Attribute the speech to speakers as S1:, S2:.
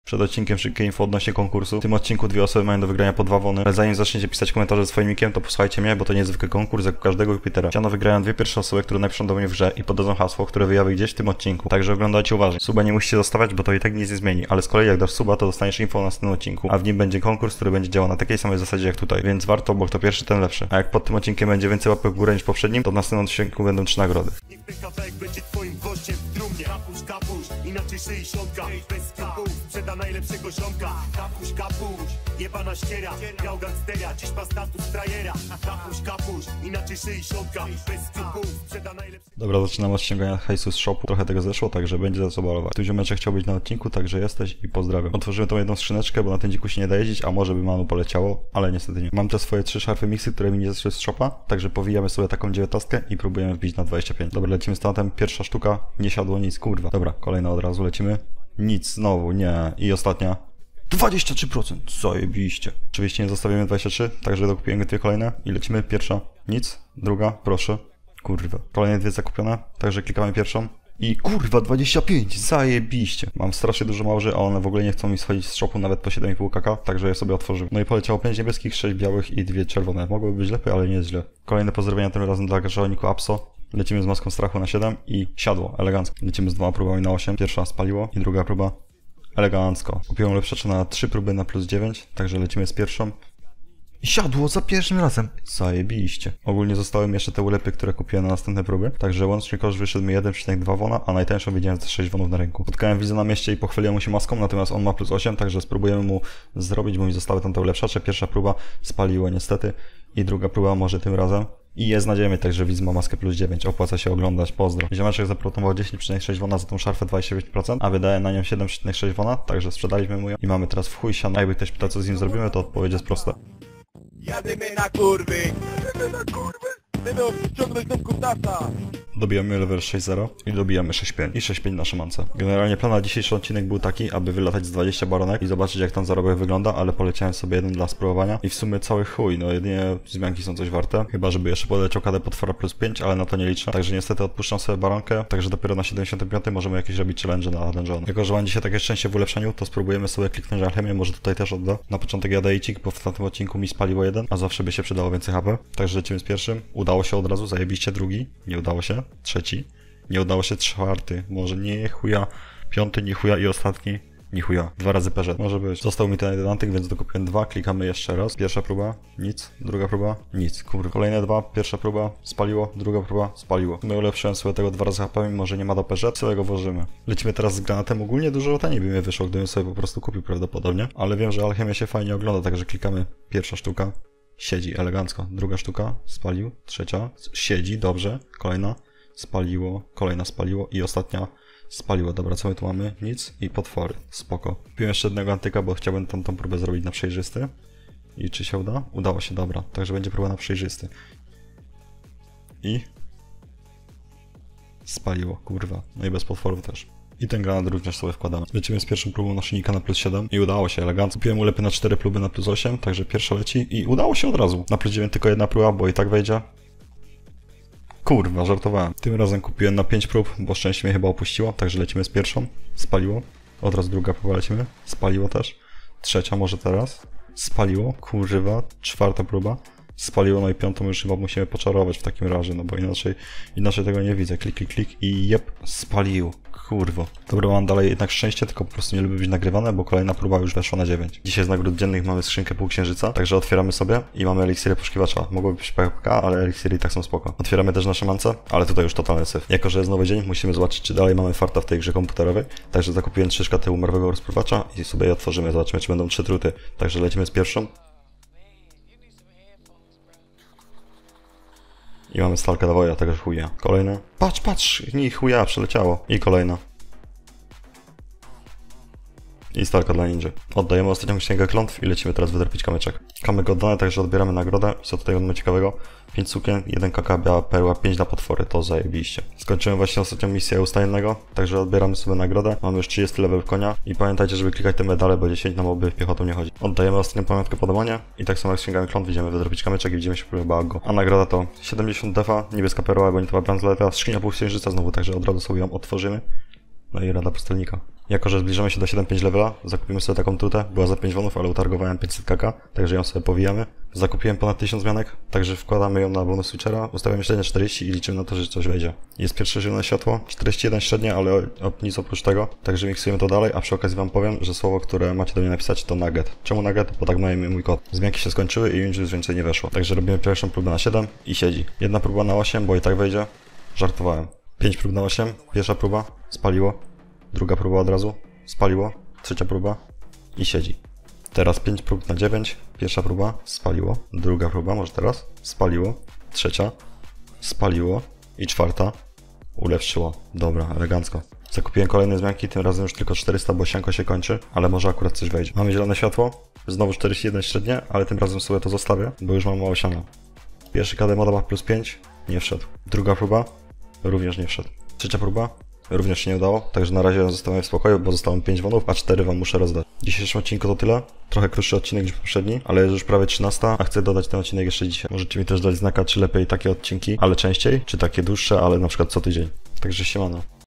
S1: Przed odcinkiem szybkie info odnośnie konkursu. W tym odcinku 2 osoby mają do wygrania po 2 wony. Ale zanim zaczniecie pisać komentarze ze swoim nickiem, to posłuchajcie mnie, bo to nie jest zwykły konkurs jak u każdego Jupitera. Chciano wygrają 2 pierwsze osoby, które napiszą do mnie w grze i podadzą hasło, które wyjawię gdzieś w tym odcinku. Także oglądajcie uważnie. Suba nie musicie zostawiać, bo to i tak nic nie zmieni. Ale z kolei jak dasz suba, to dostaniesz info o następnym odcinku. A w nim będzie konkurs, który będzie działał na takiej samej zasadzie jak tutaj. Więc warto, bo kto pierwszy, ten lepszy. A jak pod tym odcinkiem będzie więcej łapek w górę niż poprzednim, to w następnym odcinku będą 3 nagrody.
S2: Będzie twoim gościem w trumnie. Kapuś, inaczej 60. Bez sklepów, sprzeda najlepszego ziomka. Kapuś, jebana ściera. Grał gangstera, dziś ma status frajera. Kapuś, inaczej 60. Bez sklepów, sprzeda najlepszego.
S1: Dobra, zaczynam od ściągania hajsu z shopu. Trochę tego zeszło, także będzie za co balować. Tu ziomeczek chciał być na odcinku, także jesteś i pozdrawiam. Otworzyłem tą jedną skrzyneczkę, bo na tym dziku się nie da jeździć, a może by manu poleciało, ale niestety nie. Mam te swoje 3 szarfy mixy, które mi nie zeszły z shopa, także powijamy sobie taką 19 i próbujemy wbić na 25. Dobra, lecimy z tematem. Pierwsza sztuka, nie siadło nic, kurwa. Dobra, kolejna od razu lecimy. Nic, znowu, nie. I ostatnia. 23%, zajebiście. Oczywiście nie zostawimy 23, także dokupiłem 2 kolejne i lecimy. Pierwsza, nic. Druga, proszę. Kurwa. Kolejne 2 zakupione, także klikamy pierwszą. I kurwa, 25, zajebiście. Mam strasznie dużo małży, a one w ogóle nie chcą mi schodzić z shopu nawet po 7,5 kk, także je sobie otworzyłem. No i poleciało 5 niebieskich, 6 białych i 2 czerwone. Mogłoby być lepiej, ale nie jest źle. Kolejne pozdrowienia tym razem dla żołniku Apso. Lecimy z maską strachu na 7 i siadło, elegancko. Lecimy z 2 próbami na 8. Pierwsza spaliło i druga próba elegancko. Kupiłem lepszacze na 3 próby na plus 9, także lecimy z pierwszą. I siadło za pierwszym razem. Zajebiście. Ogólnie zostały mi jeszcze te ulepy, które kupiłem na następne próby. Także łącznie koszt wyszedł mi 1,2 wona, a najtańszą widziałem za 6 wonów na rynku. Spotkałem widza na mieście i pochwaliłem mu się maską, natomiast on ma plus 8, także spróbujemy mu zrobić, bo mi zostały tam te ulepszacze. Pierwsza próba spaliło niestety i druga próba może tym razem. I jest nadzieję, także widz ma maskę plus 9. Opłaca się oglądać, pozdro. Ziomeczek zaproponował 10,6 wona za tą szarfę 29%, a wydaje na nią 7,6 wona, także sprzedaliśmy mu ją i mamy teraz w chuj siano. Jakby ktoś pytał, co z nim zrobimy, to odpowiedź jest prosta.
S3: Jadymy na kurwy! Chcemy odciągnąć do kutasa!
S1: Dobijamy level 6.0 i dobijamy 6.5 i 6.5 na szamance. Generalnie plan na dzisiejszy odcinek był taki, aby wylatać z 20 baronek i zobaczyć jak tam zarobek wygląda, ale poleciałem sobie jeden dla spróbowania i w sumie cały chuj, no jedynie zmianki są coś warte, chyba żeby jeszcze poleciał KD potwora plus 5, ale na to nie liczę, także niestety odpuszczam sobie baronkę, także dopiero na 75 możemy jakieś robić challenge na dungeon. Jako, że mam dzisiaj takie szczęście w ulepszeniu, to spróbujemy sobie kliknąć alchemię, może tutaj też odda. Na początek jadę icik, bo w tamtym odcinku mi spaliło jeden, a zawsze by się przydało więcej HP, także lecimy z pierwszym. Udało się od razu, zajebiście drugi, nie udało się, trzeci. Nie udało się 4, może nie chuja, 5 nie chuja i ostatni nie chuja. 2 razy PZ, może być. Został mi ten jeden antyk, więc dokupiłem 2, klikamy jeszcze raz. Pierwsza próba, nic, druga próba, nic, kurwa. Kolejne 2, pierwsza próba, spaliło, druga próba, spaliło. My ulepszyłem sobie tego 2 razy HP, mimo że nie ma do PZ, sobie go włożymy. Lecimy teraz z granatem, ogólnie dużo taniej by mi wyszło, gdybym sobie po prostu kupił prawdopodobnie. Ale wiem, że alchemia się fajnie ogląda, także klikamy pierwsza sztuka, siedzi elegancko, druga sztuka, spalił, trzecia, siedzi, dobrze, kolejna. Spaliło, kolejna spaliło i ostatnia spaliło. Dobra, co my tu mamy? Nic i potwory. Spoko. Kupiłem jeszcze jednego antyka, bo chciałbym tą próbę zrobić na przejrzysty. I czy się uda? Udało się, dobra. Także będzie próba na przejrzysty. I spaliło, kurwa. No i bez potworów też. I ten granat również sobie wkładamy. Lecimy z pierwszą próbą naszyjnika na plus 7 i udało się elegancko. Kupiłem ulepy na 4 próby na plus 8, także pierwsza leci i udało się od razu. Na plus 9 tylko jedna próba, bo i tak wejdzie. Kurwa, żartowałem. Tym razem kupiłem na 5 prób, bo szczęście mnie chyba opuściło, także lecimy z pierwszą. Spaliło. Od razu druga próba lecimy. Spaliło też. Trzecia może teraz. Spaliło. Kurwa. 4 próba. Spaliło, no i 5 już chyba musimy poczarować w takim razie, no bo inaczej tego nie widzę. Klik, klik, klik i jep, spalił. Kurwo. Dobra, mam dalej jednak szczęście, tylko po prostu nie lubię być nagrywane, bo kolejna próba już weszła na 9. Dzisiaj z nagród dziennych mamy skrzynkę półksiężyca, także otwieramy sobie i mamy eliksiry poszukiwacza. Mogłoby być PK, ale eliksiry i tak są spoko. Otwieramy też nasze mance, ale tutaj już totalny syf. Jako, że jest nowy dzień, musimy zobaczyć, czy dalej mamy farta w tej grze komputerowej. Także zakupiłem 3 szkaty umarłego rozpływacza i sobie je otworzymy. Zobaczymy, czy będą 3 truty. Także lecimy z pierwszą. I mamy stalkę dla woja, także chuja. Kolejna. Patrz, nie chuja, przeleciało. I kolejna. I stalka dla ninja. Oddajemy ostatnią księgę klątw i lecimy teraz wydropić kamyczek. Kamyk oddany, także odbieramy nagrodę. I co tutaj mamy ciekawego? 5 sukien, 1 kk, biała perła, 5 na potwory, to zajebiście. Skończyłem właśnie ostatnią misję ustajennego, także odbieramy sobie nagrodę. Mamy już 30 level konia i pamiętajcie, żeby klikać te medale, bo 10 na moby piechotą nie chodzi. Oddajemy ostatnią pamiątkę podobania i tak samo jak z księgami klątw idziemy wydropić kamyczek i widzimy się chyba go. A nagroda to 70 defa, niebieska perła, bonitowa bransoleta, skrzynia półksiężyca znowu, także od razu sobie ją otworzymy. No i rada pustelnika. Jako że zbliżamy się do 7.5 levela, zakupimy sobie taką trutę. Była za 5 wonów, ale utargowałem 500 kk, także ją sobie powijamy. Zakupiłem ponad 1000 zmianek, także wkładamy ją na bonus switchera, ustawiamy średnie 40 i liczymy na to, że coś wejdzie. Jest pierwsze zielone światło, 41 średnie, ale nic oprócz tego, także miksujemy to dalej, a przy okazji wam powiem, że słowo, które macie do mnie napisać, to nugget. Czemu nugget? Bo tak ma mój kod. Zmianki się skończyły i już więcej nie weszło. Także robimy pierwszą próbę na 7 i siedzi. Jedna próba na 8, bo i tak wejdzie. Żartowałem. 5 prób na 8, pierwsza próba, spaliło. Druga próba od razu, spaliło. Trzecia próba i siedzi. Teraz 5 prób na 9, pierwsza próba, spaliło. Druga próba, może teraz, spaliło. Trzecia, spaliło. I czwarta, ulepszyło. Dobra, elegancko. Zakupiłem kolejne zmianki, tym razem już tylko 400, bo sianko się kończy, ale może akurat coś wejdzie. Mamy zielone światło, znowu 41 średnie, ale tym razem sobie to zostawię, bo już mam mało siana. Pierwszy KD moda plus 5, nie wszedł. Druga próba, również nie wszedł. Trzecia próba, również się nie udało, także na razie zostawiam w spokoju, bo zostało 5 wonów, a 4 wam muszę rozdać. W dzisiejszym odcinku to tyle. Trochę krótszy odcinek niż poprzedni, ale jest już prawie 13, a chcę dodać ten odcinek jeszcze dzisiaj. Możecie mi też dać znaka, czy lepiej takie odcinki, ale częściej, czy takie dłuższe, ale na przykład co tydzień. Także siemano.